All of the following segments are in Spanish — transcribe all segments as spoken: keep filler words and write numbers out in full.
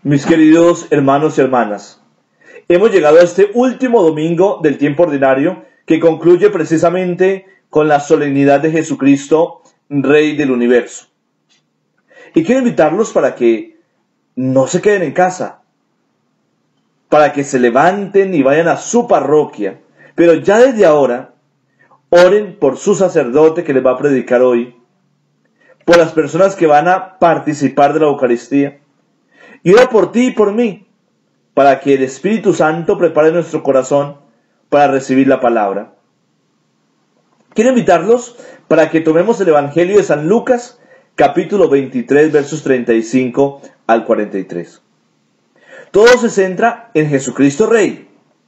Mis queridos hermanos y hermanas, hemos llegado a este último domingo del tiempo ordinario que concluye precisamente con la solemnidad de Jesucristo, Rey del Universo. Y quiero invitarlos para que no se queden en casa, para que se levanten y vayan a su parroquia, pero ya desde ahora oren por su sacerdote que les va a predicar hoy, por las personas que van a participar de la Eucaristía, y ora por ti y por mí, para que el Espíritu Santo prepare nuestro corazón para recibir la palabra. Quiero invitarlos para que tomemos el Evangelio de San Lucas, capítulo veintitrés, versos treinta y cinco al cuarenta y tres. Todo se centra en Jesucristo Rey.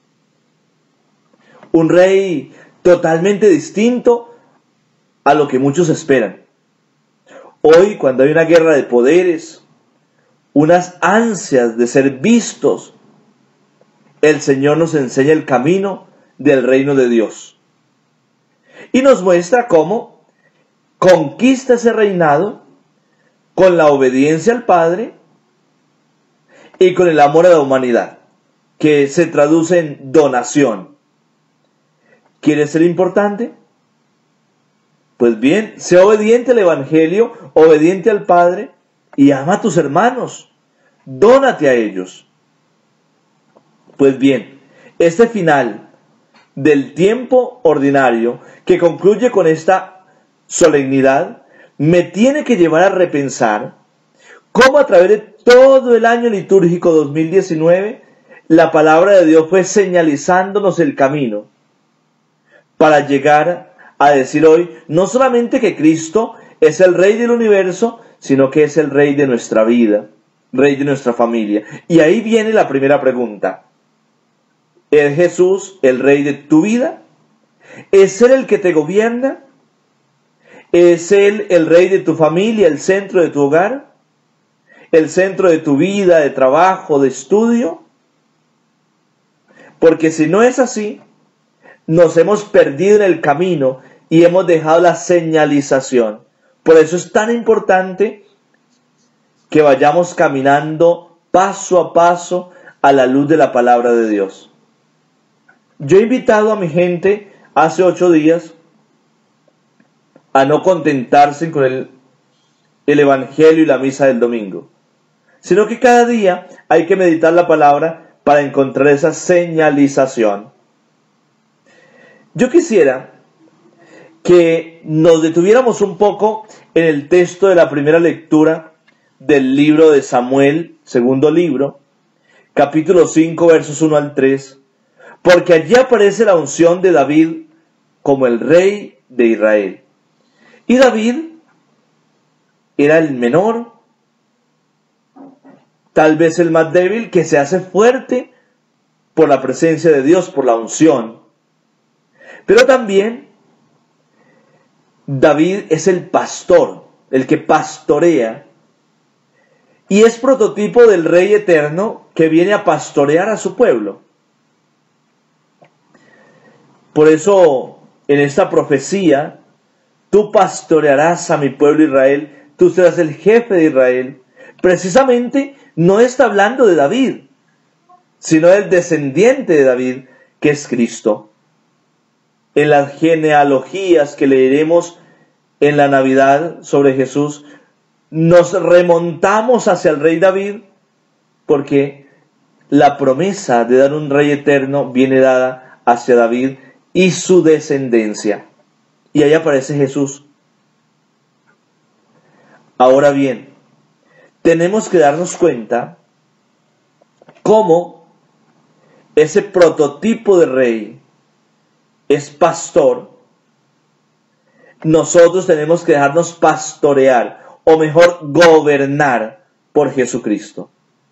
Un rey totalmente distinto a lo que muchos esperan. Hoy, cuando hay una guerra de poderes, unas ansias de ser vistos, el Señor nos enseña el camino del reino de Dios. Y nos muestra cómo conquista ese reinado con la obediencia al Padre y con el amor a la humanidad, que se traduce en donación. ¿Quieres ser importante? Pues bien, sé obediente al Evangelio, obediente al Padre, y ama a tus hermanos. Dónate a ellos. Pues bien, este final del tiempo ordinario, que concluye con esta solemnidad, me tiene que llevar a repensar cómo a través de todo el año litúrgico dos mil diecinueve, la palabra de Dios fue señalizándonos el camino para llegar a decir hoy, no solamente que Cristo es el Rey del universo, sino que es el Rey de nuestra vida, Rey de nuestra familia. Y ahí viene la primera pregunta. ¿Es Jesús el Rey de tu vida? ¿Es Él el que te gobierna? ¿Es Él el Rey de tu familia, el centro de tu hogar? ¿El centro de tu vida, de trabajo, de estudio? Porque si no es así, nos hemos perdido en el camino y hemos dejado la señalización. Por eso es tan importante que vayamos caminando paso a paso a la luz de la palabra de Dios. Yo he invitado a mi gente hace ocho días a no contentarse con el, el Evangelio y la misa del domingo, sino que cada día hay que meditar la palabra para encontrar esa señalización. Yo quisiera que nos detuviéramos un poco en el texto de la primera lectura del libro de Samuel, segundo libro, capítulo cinco, versos uno al tres, porque allí aparece la unción de David como el rey de Israel. Y David era el menor, tal vez el más débil, que se hace fuerte por la presencia de Dios, por la unción. Pero también David es el pastor, el que pastorea, y es prototipo del Rey eterno que viene a pastorear a su pueblo. Por eso, en esta profecía, tú pastorearás a mi pueblo Israel, tú serás el jefe de Israel. Precisamente no está hablando de David, sino del descendiente de David, que es Cristo. En las genealogías que leeremos en la Navidad sobre Jesús, nos remontamos hacia el rey David, porque la promesa de dar un rey eterno viene dada hacia David y su descendencia. Y ahí aparece Jesús. Ahora bien, tenemos que darnos cuenta cómo ese prototipo de rey es pastor. Nosotros tenemos que dejarnos pastorear, o mejor, gobernar por Jesucristo.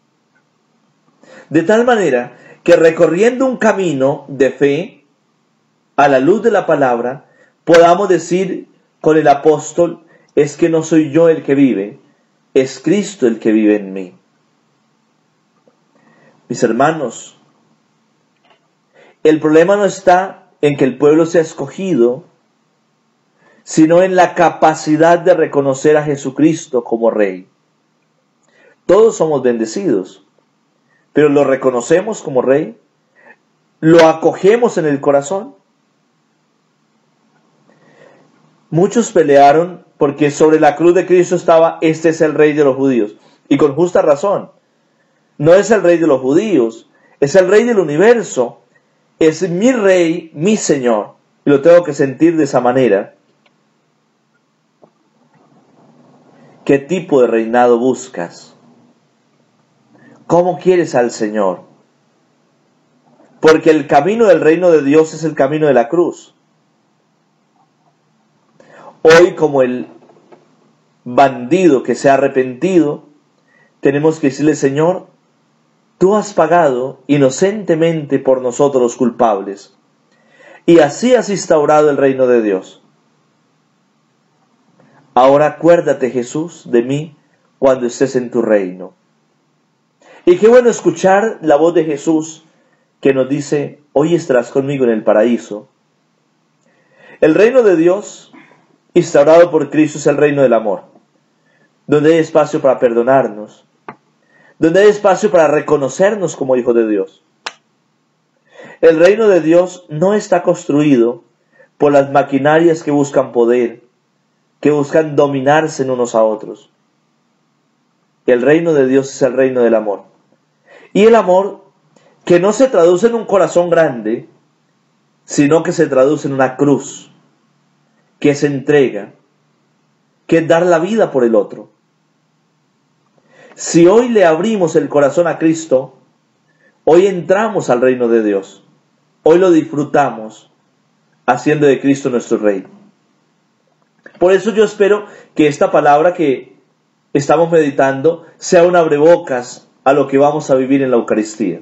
De tal manera que recorriendo un camino de fe, a la luz de la palabra, podamos decir con el apóstol, es que no soy yo el que vive, es Cristo el que vive en mí. Mis hermanos, el problema no está en que el pueblo sea escogido, sino en la capacidad de reconocer a Jesucristo como Rey. Todos somos bendecidos, pero lo reconocemos como Rey, lo acogemos en el corazón. Muchos pelearon porque sobre la cruz de Cristo estaba: este es el Rey de los judíos, y con justa razón. No es el Rey de los judíos, es el Rey del universo, es mi Rey, mi Señor, y lo tengo que sentir de esa manera. ¿Qué tipo de reinado buscas? ¿Cómo quieres al Señor? Porque el camino del reino de Dios es el camino de la cruz. Hoy, como el bandido que se ha arrepentido, tenemos que decirle: Señor, tú has pagado inocentemente por nosotros los culpables, y así has instaurado el reino de Dios. Ahora acuérdate, Jesús, de mí cuando estés en tu reino. Y qué bueno escuchar la voz de Jesús que nos dice: hoy estarás conmigo en el paraíso. El reino de Dios, instaurado por Cristo, es el reino del amor, donde hay espacio para perdonarnos, donde hay espacio para reconocernos como hijos de Dios. El reino de Dios no está construido por las maquinarias que buscan poder, que buscan dominarse en unos a otros. El reino de Dios es el reino del amor. Y el amor que no se traduce en un corazón grande, sino que se traduce en una cruz, que es entrega, que es dar la vida por el otro. Si hoy le abrimos el corazón a Cristo, hoy entramos al reino de Dios. Hoy lo disfrutamos haciendo de Cristo nuestro Rey. Por eso yo espero que esta palabra que estamos meditando sea un abrebocas a lo que vamos a vivir en la Eucaristía.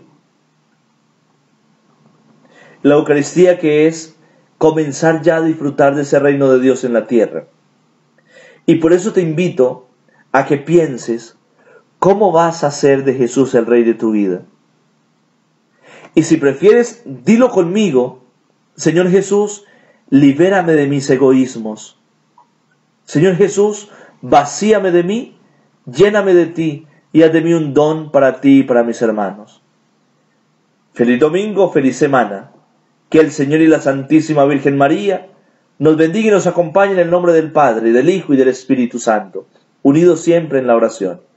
La Eucaristía, que es comenzar ya a disfrutar de ese reino de Dios en la tierra. Y por eso te invito a que pienses cómo vas a hacer de Jesús el Rey de tu vida. Y si prefieres, dilo conmigo: Señor Jesús, libérame de mis egoísmos. Señor Jesús, vacíame de mí, lléname de ti y haz de mí un don para ti y para mis hermanos. Feliz domingo, feliz semana. Que el Señor y la Santísima Virgen María nos bendiga y nos acompañe en el nombre del Padre, del Hijo y del Espíritu Santo, unidos siempre en la oración.